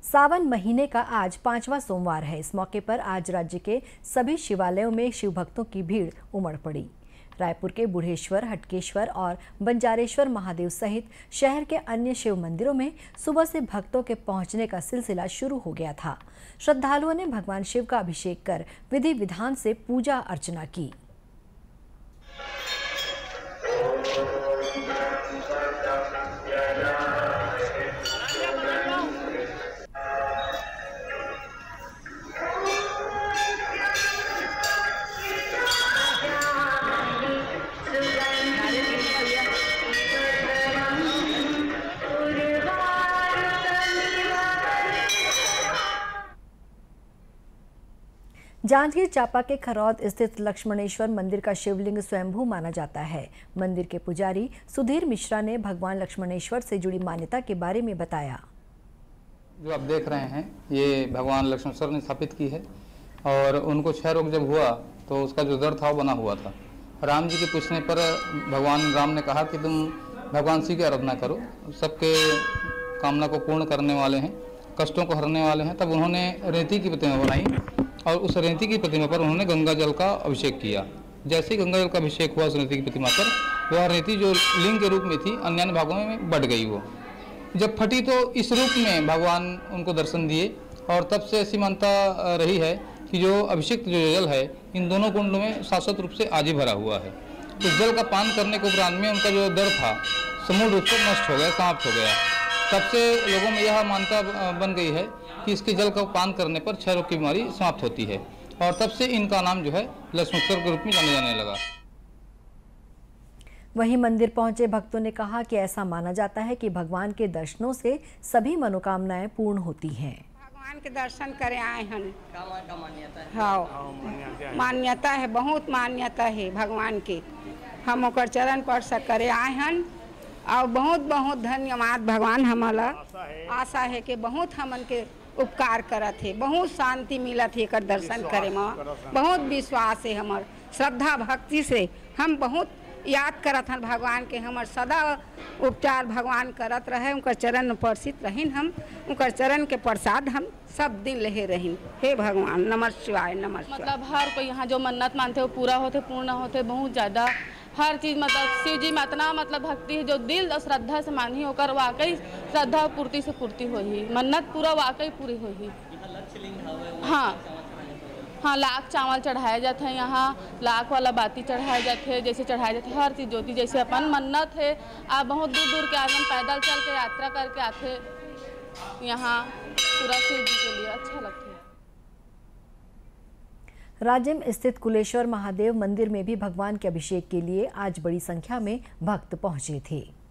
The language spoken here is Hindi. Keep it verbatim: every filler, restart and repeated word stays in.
सावन महीने का आज पांचवा सोमवार है। इस मौके पर आज राज्य के सभी शिवालयों में शिव भक्तों की भीड़ उमड़ पड़ी। रायपुर के बुढ़ेश्वर, हटकेश्वर और बंजारेश्वर महादेव सहित शहर के अन्य शिव मंदिरों में सुबह से भक्तों के पहुंचने का सिलसिला शुरू हो गया था। श्रद्धालुओं ने भगवान शिव का अभिषेक कर विधि विधान से पूजा अर्चना की। जांजगीर चांपा के खरौद स्थित लक्ष्मणेश्वर मंदिर का शिवलिंग स्वयंभू माना जाता है। मंदिर के पुजारी सुधीर मिश्रा ने भगवान लक्ष्मणेश्वर से जुड़ी मान्यता के बारे में बताया। जो आप देख रहे हैं ये भगवान लक्ष्मणेश्वर ने स्थापित की है और उनको क्षय रोग जब हुआ तो उसका जो दर था वो बना हुआ था। राम जी के पूछने पर भगवान राम ने कहा कि तुम भगवान शिव की आराधना करो, सबके कामना को पूर्ण करने वाले हैं, कष्टों को हरने वाले हैं। तब उन्होंने रेती की प्रतिमा बनाई और उस रेती की प्रतिमा पर उन्होंने गंगा जल का अभिषेक किया। जैसे ही गंगा जल का अभिषेक हुआ उस रेती की प्रतिमा पर, वह रेती जो लिंग के रूप में थी अन्य अन्य भागों में बढ़ गई। वो जब फटी तो इस रूप में भगवान उनको दर्शन दिए और तब से ऐसी मान्यता रही है कि जो अभिषेक जो जल है इन दोनों कुंडों में शाश्वत रूप से आज ही भरा हुआ है। तो जल का पान करने के उपरांत में उनका जो दर्द था समूल रूप से नष्ट हो गया, समाप्त हो गया। तब से लोगों में यह मान्यता बन गई है कि इसके जल का पान करने पर क्षय रोग की बीमारी समाप्त होती है और तब से इनका नाम जो है लक्ष्मणेश्वर के रूप में जाने जाने लगा। वहीं मंदिर पहुंचे भक्तों ने कहा कि ऐसा माना जाता है कि भगवान के दर्शनों से सभी मनोकामनाएं पूर्ण होती हैं। भगवान के दर्शन करे आए हैं। हाँ, मान्यता है, बहुत मान्यता है भगवान के। हम ओकर चरण पर से करे आए हैं और बहुत बहुत धन्यवाद भगवान। हमारा आशा है कि बहुत हमन के उपकार करत है, बहुत शांति मिलत है एकर दर्शन करे में। बहुत विश्वास है, हमार श्रद्धा भक्ति से हम बहुत याद करत हैं भगवान के। हमार सदा उपचार भगवान करत रहे, उनकर चरण पर स्थित रहीन। हम उनकर चरण के प्रसाद हम सब दिन ले रहीन। हे भगवान, नमः शिवाय, नमः शिवाय। मतलब हर कोई यहाँ जो मन्नत मानते हो पूरा होते, पूर्ण होते, बहुत ज़्यादा हर चीज़। मतलब शिव जी में इतना मतलब भक्ति है, जो दिल और श्रद्धा से मानी होकर वाकई श्रद्धा पूर्ति से पूर्ति हो ही, मन्नत पूरा वाकई पूरी हो ही। हाँ हाँ, लाख चावल चढ़ाए जाते हैं यहाँ, लाख वाला बाती चढ़ाए जाते हैं, जैसे चढ़ाए जाते हैं हर चीज़ ज्योति जैसे अपन मन्नत है। आप बहुत दूर दूर के आदमी पैदल चल के यात्रा करके आते यहाँ पूरा शिव जी के लिए अच्छा लगता है। राज्य में स्थित कुलेश्वर महादेव मंदिर में भी भगवान के अभिषेक के लिए आज बड़ी संख्या में भक्त पहुंचे थे।